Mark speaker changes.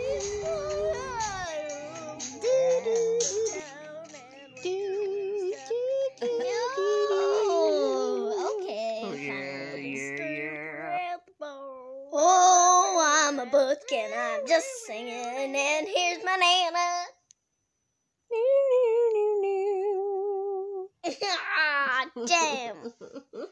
Speaker 1: Oh, I'm a book and I'm just singing, and here's my Nana. Ah, damn.